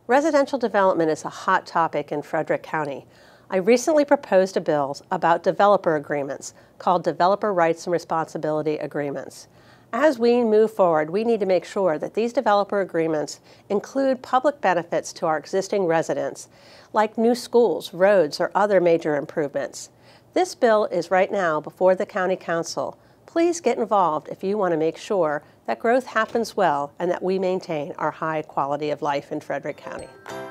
Residential development is a hot topic in Frederick County. I recently proposed a bill about developer agreements called Developer Rights and Responsibility Agreements. As we move forward, we need to make sure that these developer agreements include public benefits to our existing residents, like new schools, roads, or other major improvements. This bill is right now before the County Council. Please get involved if you want to make sure that growth happens well and that we maintain our high quality of life in Frederick County.